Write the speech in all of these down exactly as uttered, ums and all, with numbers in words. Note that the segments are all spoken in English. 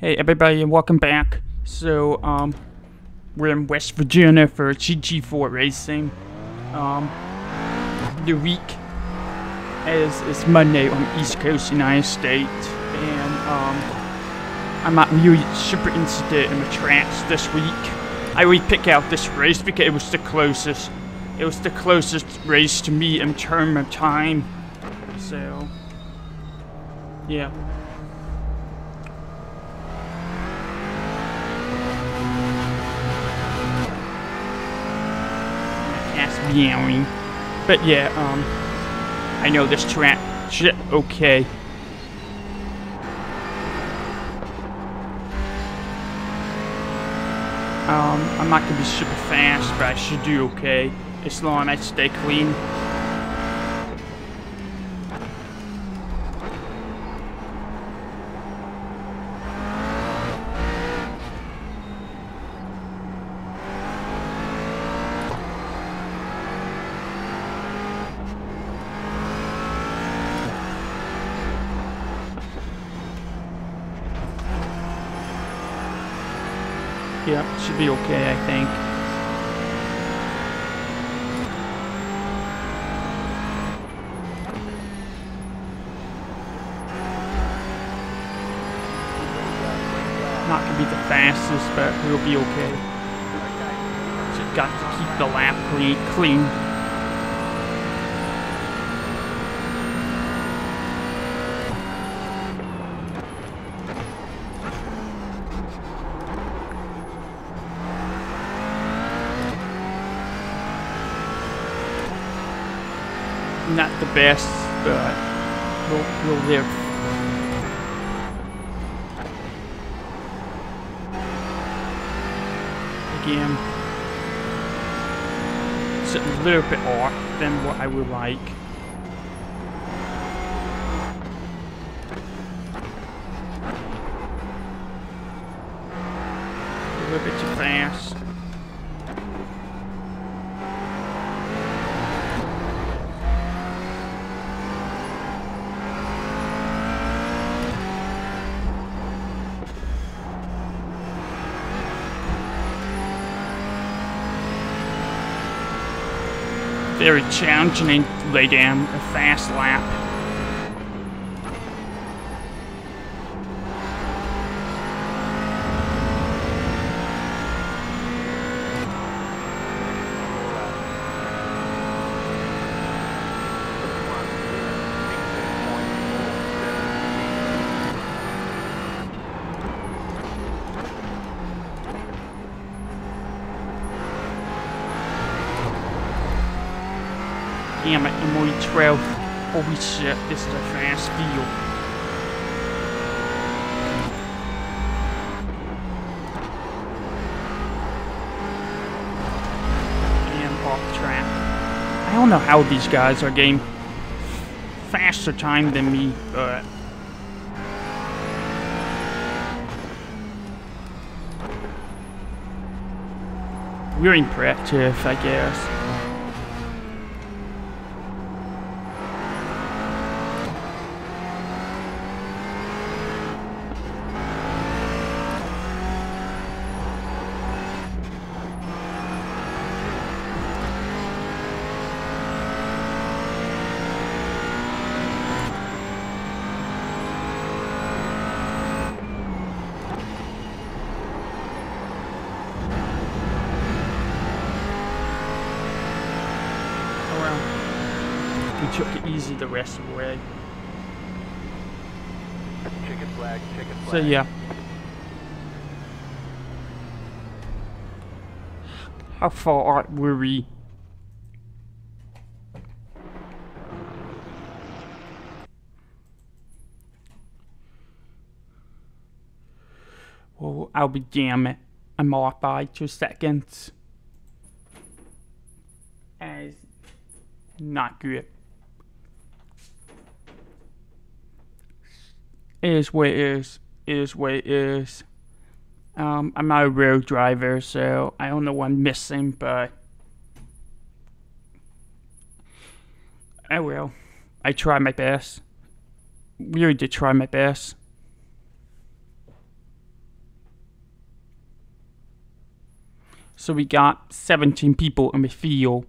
Hey everybody and welcome back. So, um, we're in West Virginia for G G four Racing. Um, the week is, is Monday on the East Coast United States, and, um, I'm not really super interested in the tracks this week. I really picked out this race because it was the closest. It was the closest race to me in terms of time. So, yeah. Meowing. But yeah, um, I know this track shit okay. Um, I'm not gonna be super fast, but I should do okay as long as I stay clean. Yeah, should be okay, I think. Not gonna be the fastest, but we'll be okay. Just got to keep the lap clean. clean. Not the best, but we'll, we'll live. Again, it's a little bit off than what I would like. A little bit too fast. Very challenging to lay down a fast lap. Damn it, I'm only twelve. Holy shit, this is a fast field. And off track. I don't know how these guys are getting faster time than me, but we're impressive, I guess. We took it easy the rest of the way. Chicken flag, chicken flag. So yeah. How far were we? Well, I'll be damn it. I'm off by two seconds. As not good. It is what it is. It is what it is. Um, I'm not a road driver, so I don't know what I'm missing, but I will. I try my best. Really did try my best. So we got seventeen people in the field,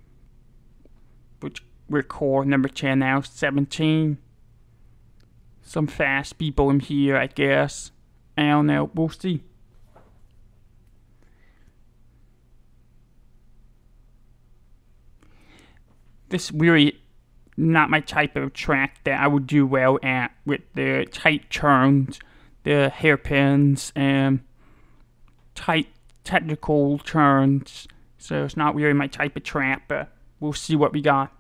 which we're core number ten now, seventeen. Some fast people in here, I guess. I don't know, we'll see. This really not my type of track that I would do well at, with the tight turns, the hairpins, and tight technical turns. So it's not really my type of track, but we'll see what we got.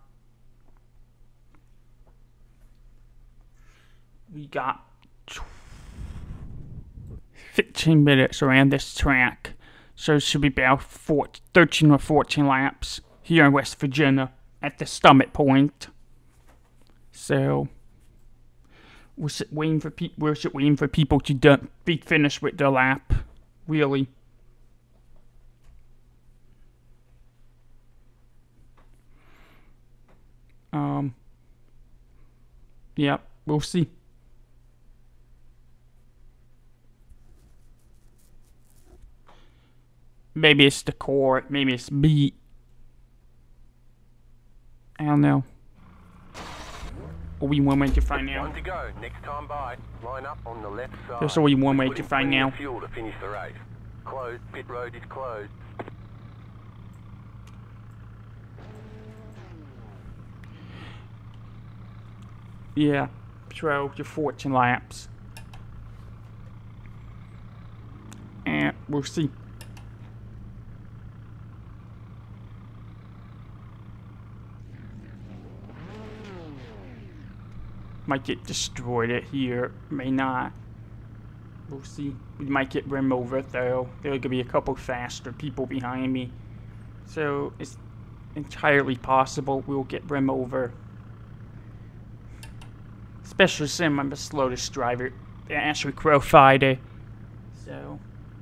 We got fifteen minutes around this track, so it should be about thirteen or fourteen laps here in West Virginia at the summit point. So we're waiting for pe we're waiting for people to do be finished with their lap, really. Um. Yep, we'll see. Maybe it's the core, maybe it's beat. I don't know. Only one way to find out. One to go. Next time by. Line up on the left side. There's only one way to find out. Fuel to finish the race. Closed. Pit road is closed. Yeah, twelve to fourteen laps. And we'll see. Might get destroyed it here, may not. We'll see. We might get rim over though. There could be a couple faster people behind me. So it's entirely possible we'll get rim over. Especially since I'm the slowest driver at Ashley Crow Friday. So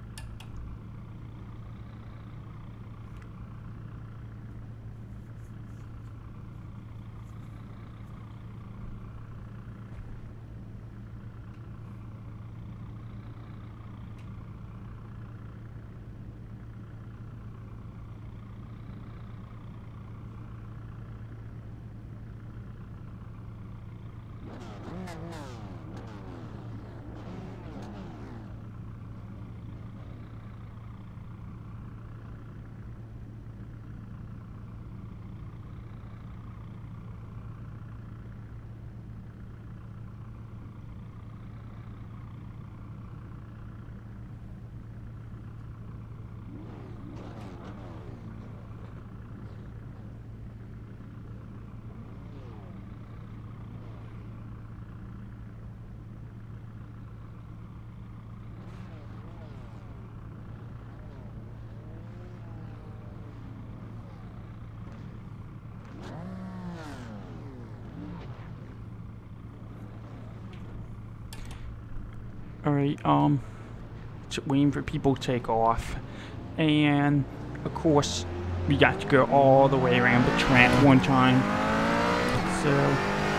alright, um, just waiting for people to take off. And, of course, we got to go all the way around the track one time. So,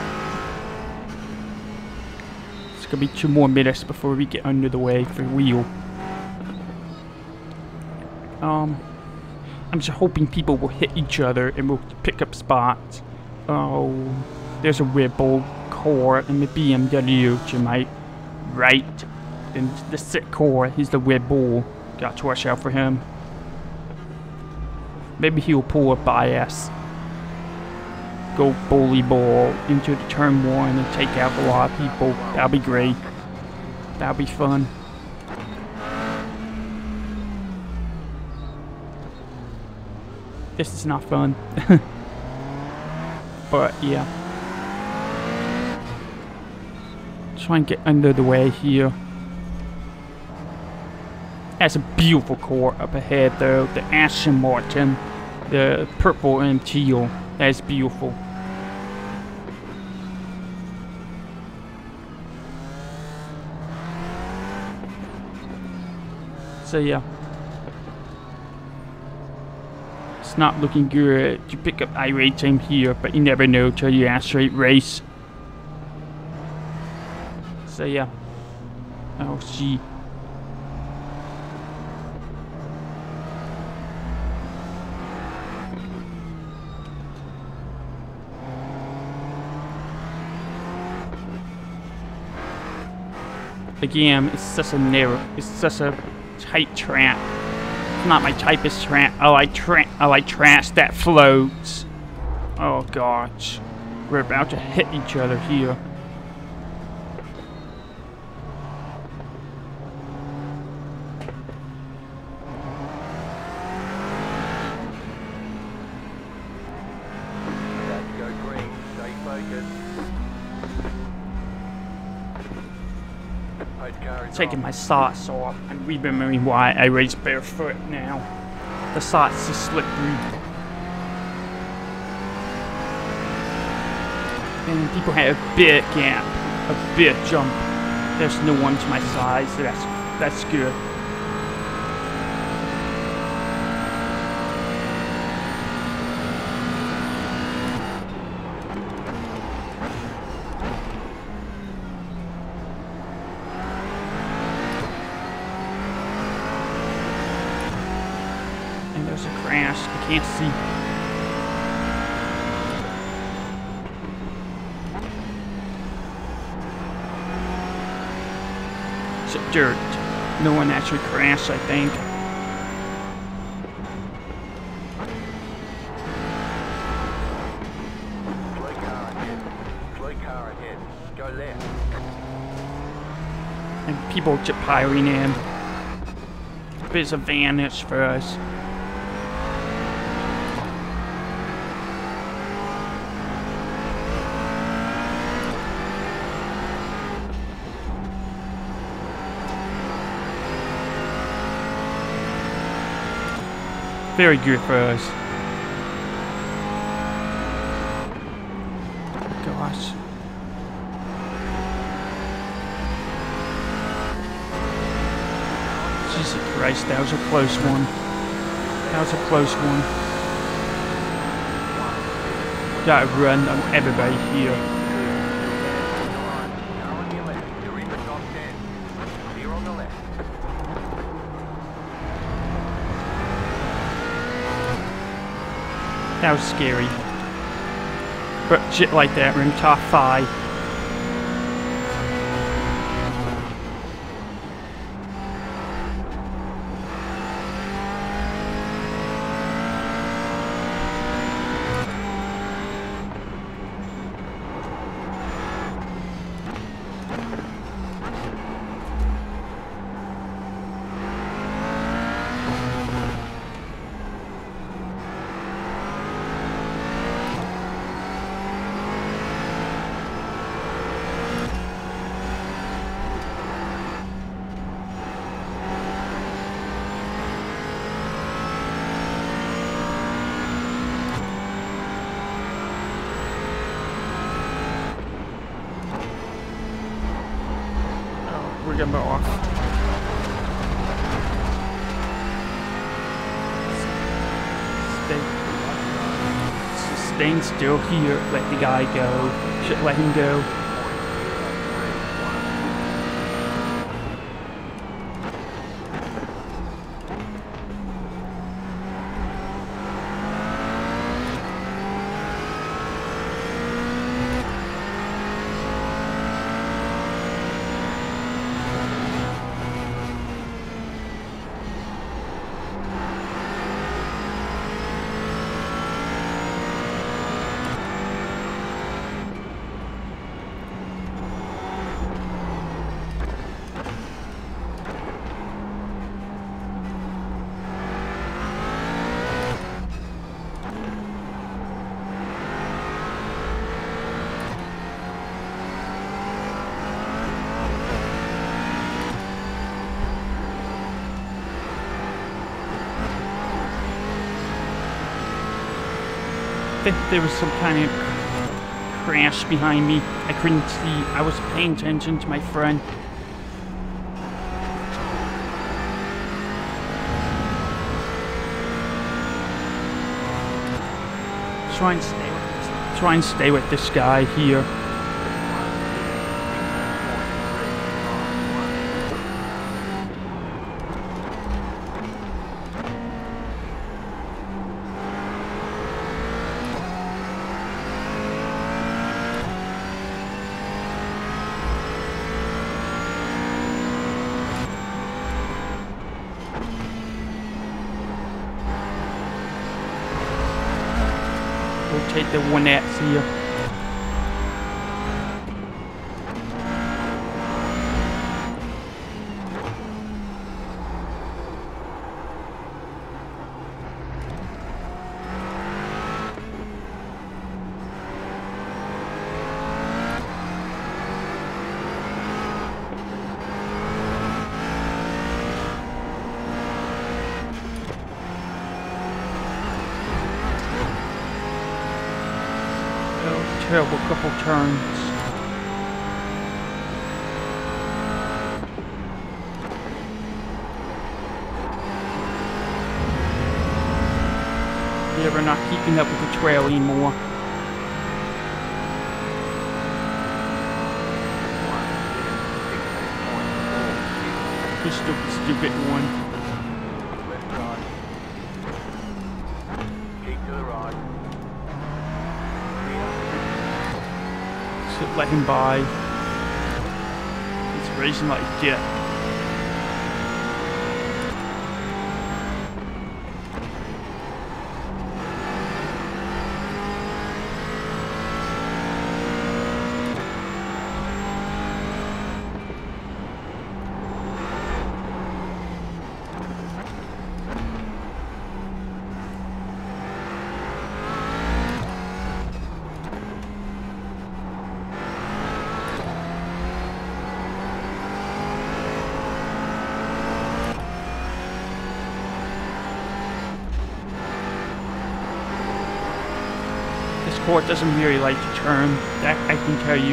it's gonna be two more minutes before we get under the way for the wheel. Um, I'm just hoping people will hit each other and we'll pick up spots. Oh, there's a Red Bull core and the B M W to my right. And the sick core, he's the Red Bull. Got to watch out for him. Maybe he'll pull up by us. Go bully ball into the turn one and take out a lot of people. That'll be great. That'll be fun. This is not fun. But yeah. Try and get under the way here. That's a beautiful core up ahead though. The Aston Martin. The purple and teal. That's beautiful. So yeah. It's not looking good to pick up iRacing here, but you never know till you actually race. So yeah. I'll see. Again, it's such a narrow, it's such a tight track. It's not my type of track. I like tra I like tracks that floats. Oh gosh, we're about to hit each other here. That's go green. Stay focused. Post car is Taking off. my socks off and remembering why I race barefoot now. The socks are slippery. And people had a big gap, a big jump. There's no one to my side, so that's that's good. And there's a crash. I can't see. Dirt. No one actually crashed, I think. Slow car ahead. Slow car ahead. Go left. And people just piling in. But it's a advantage for us. Very good for us. Gosh. Jesus Christ, that was a close one. That was a close one. Gotta run on everybody here. Car on your left. You're in the top ten. Clear on the left. That was scary. But shit like that, we're in top five. We're gonna go off. Stay. Staying still here. Let the guy go. Should let him go. I think there was some kind of crash behind me. I couldn't see. I was paying attention to my friend. Try and stay with, try and stay with this guy here. rotate the one X here. Terrible couple turns. Yeah, we're not keeping up with the trail anymore. You stupid, stupid one. Left side. Keep to the right. So let him by. He's racing like a jet. This court doesn't really like to turn, that I can tell you.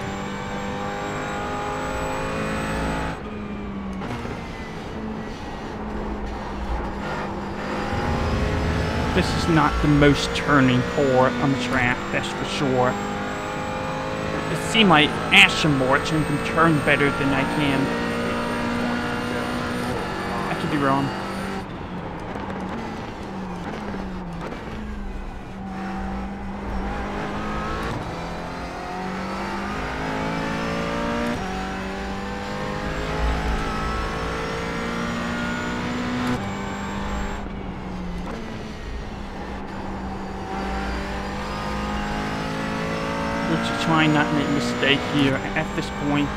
This is not the most turning court on the track, that's for sure. It seems like Aston Martin can turn better than I can. I could be wrong. Just trying not to make a mistake here at this point.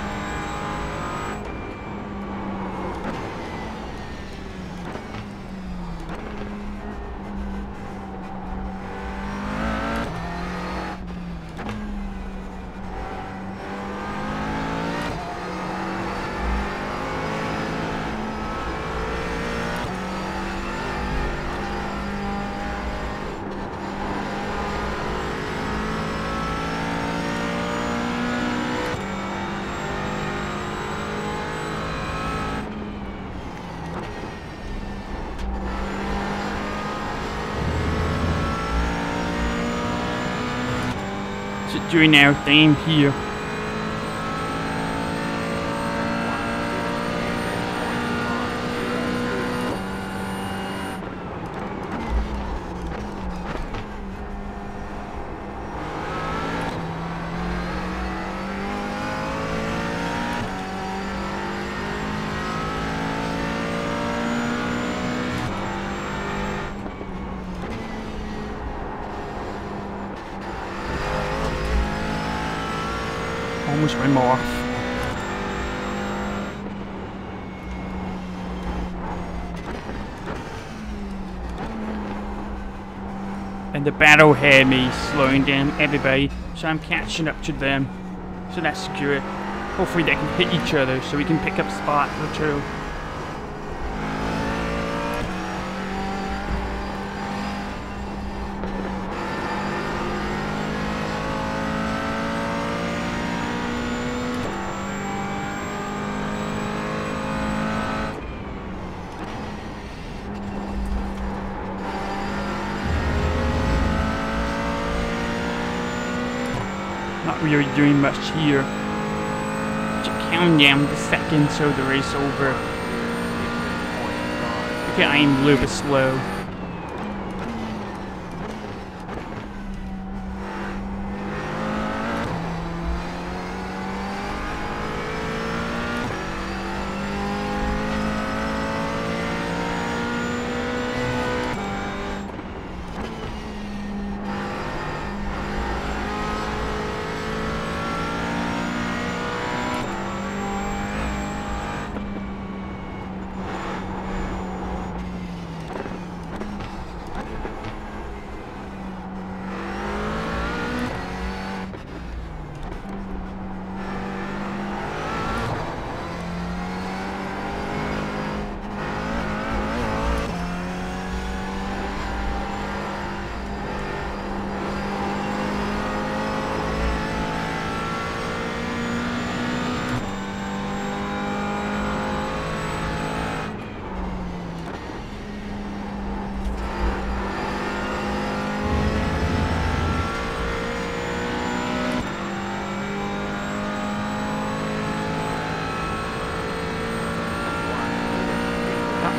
Doing our thing here. Almost ran off. And the battle had me slowing down everybody, so I'm catching up to them. So that's good. Hopefully they can hit each other so we can pick up spots or two. Not really doing much here. Just counting down the seconds so the race over. Okay, I am a little bit slow.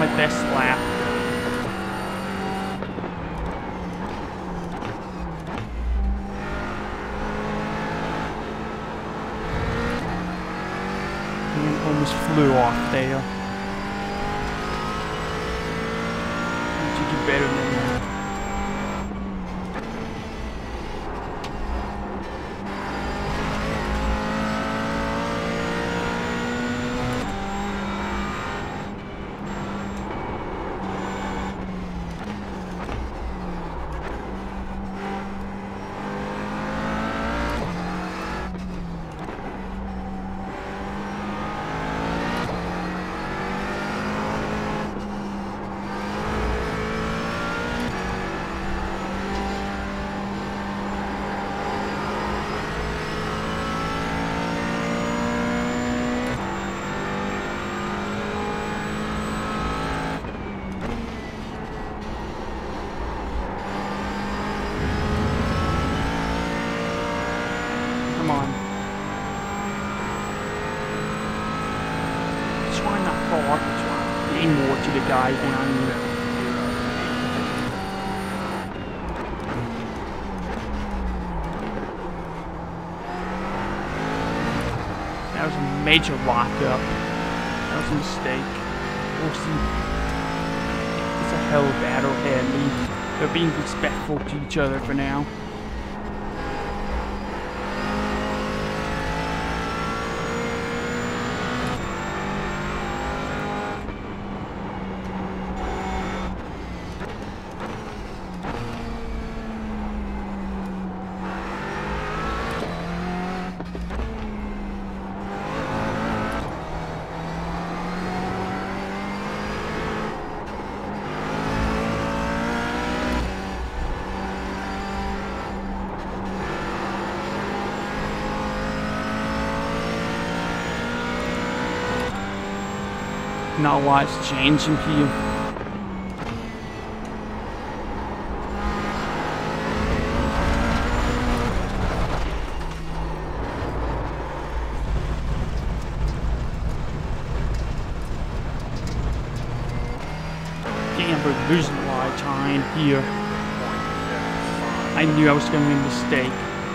my best lap. And almost flew off there. Need to do better than that. Come on. Try not far. Try aim more to the guy down here. That was a major lockup. That was a mistake. We'll see. It's a hell of a battle ahead. They're being respectful to each other for now. Not a lot's changing here. Damn, we're losing a lot of time here. I knew I was going to make a mistake.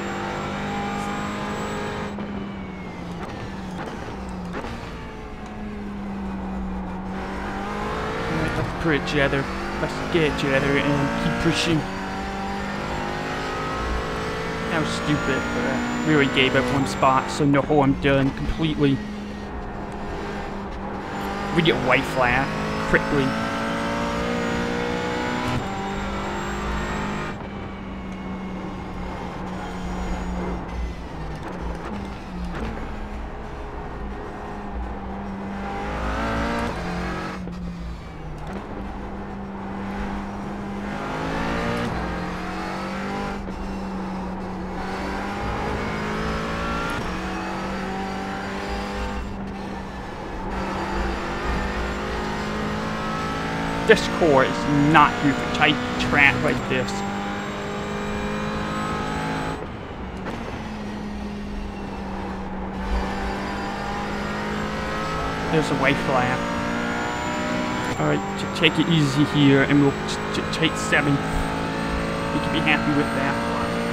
Put it together. Let's get it together and keep pushing. That was stupid, but I really gave up one spot, so no, I'm done completely. We get white flag quickly. This core is not good for tight track like this. There's a white flag. Alright, take it easy here and we'll take seventh. You can be happy with that.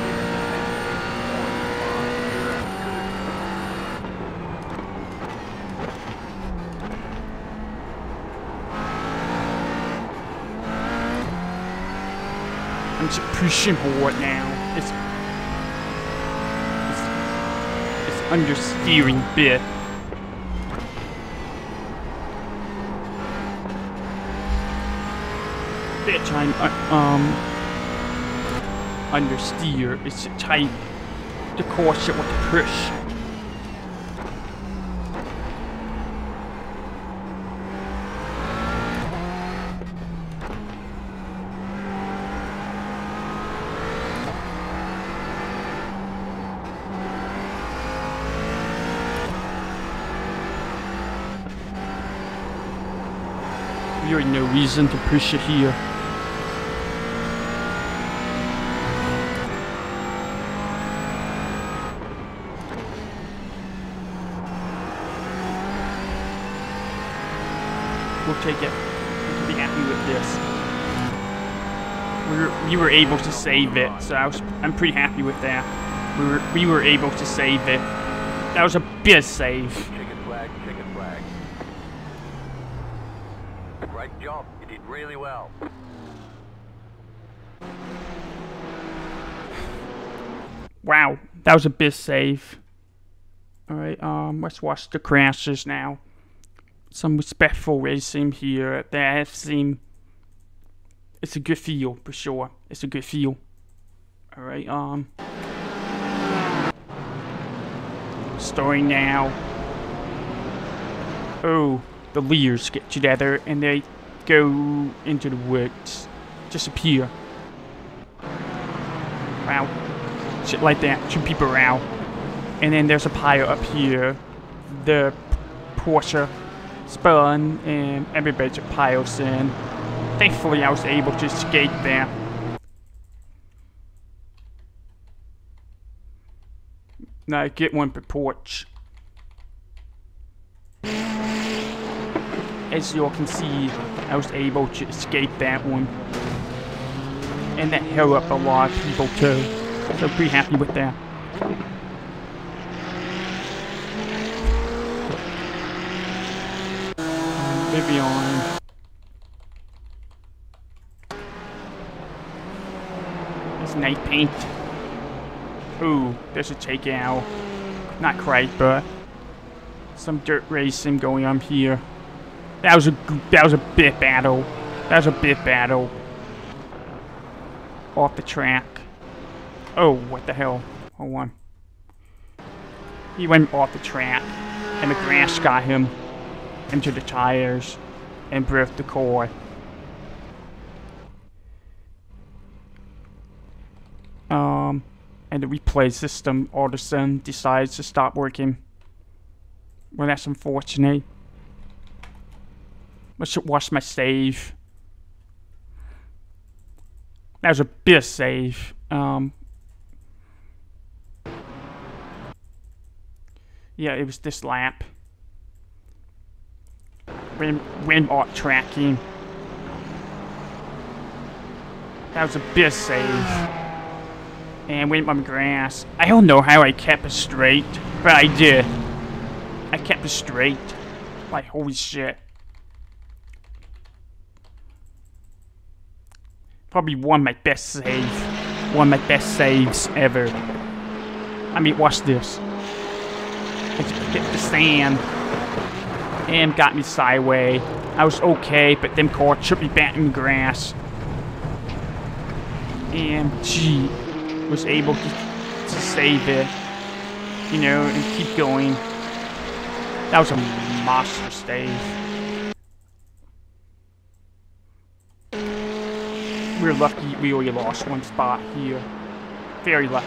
I'm just pushing forward now. It's, it's, it's under steering bit. Bitch, I'm uh, um under steer. It's tight. The course it with the push. Really no reason to push it here. We'll take it. can be happy with this. We were, we were able to save it, so I was, I'm pretty happy with that. We were, we were able to save it. That was a big save. Chicken flag, chicken flag. Great job. You did really well. Wow, that was a big save. Alright, um, let's watch the crashes now. Some respectful racing here. That seem it's a good feel for sure. It's a good feel. Alright, um starting now. Oh, the leaders get together and they go into the woods. Disappear. Wow. Shit like that. Two people out. And then there's a pile up here. The Porsche spun and everybody just piles in. Thankfully I was able to escape there. Now I get one per porch. As you all can see, I was able to escape that one. And that held up a lot of people too. So pretty happy with that. Vivian. It's night paint. Ooh, there's a takeout. Not quite, but some dirt racing going on here. That was a that was a bit battle. That was a bit battle. Off the track. Oh, what the hell? Hold on. He went off the track, and the grass got him into the tires and broke the car. Um, and the replay system all of a sudden decides to stop working. Well, that's unfortunate. I should watch my save. That was a big save. Um, yeah, it was this lap. When, when art tracking. That was a big save. And went on the grass. I don't know how I kept it straight, but I did. I kept it straight. Like, holy shit. Probably one of my best saves. One of my best saves ever. I mean, watch this. I just hit the sand. And got me sideways. I was okay, but them car tripped me back in the grass. And gee, was able to, to save it. You know, and keep going. That was a monster save. We're lucky we only lost one spot here. Very lucky.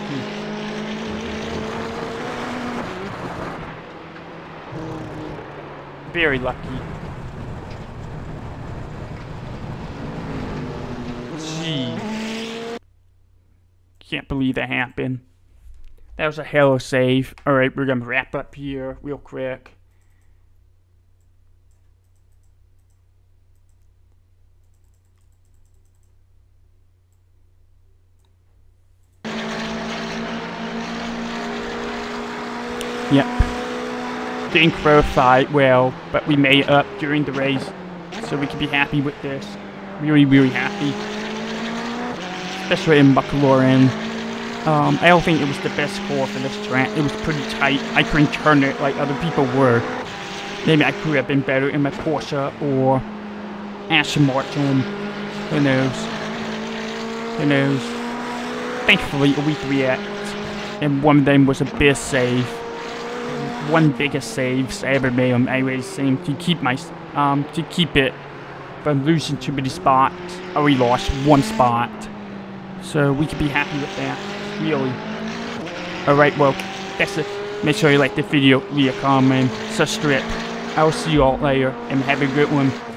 Very lucky. Gee. Can't believe that happened. That was a hell of a save. Alright, we're gonna wrap up here real quick. Yep. Didn't qualify well, but we made it up during the race. So we can be happy with this. Really, really happy. Especially in McLaren. Um, I don't think it was the best score for this track. It was pretty tight. I couldn't turn it like other people were. Maybe I could have been better in my Porsche or Aston Martin. Who knows? Who knows? Thankfully, we react. And one of them was a big save. One biggest saves I ever made on iRacing to keep my um to keep it from losing too many spots. I only lost one spot, so we can be happy with that. Really. All right, well, that's it. Make sure you like the video, leave a comment, subscribe. I will see you all later, and have a good one.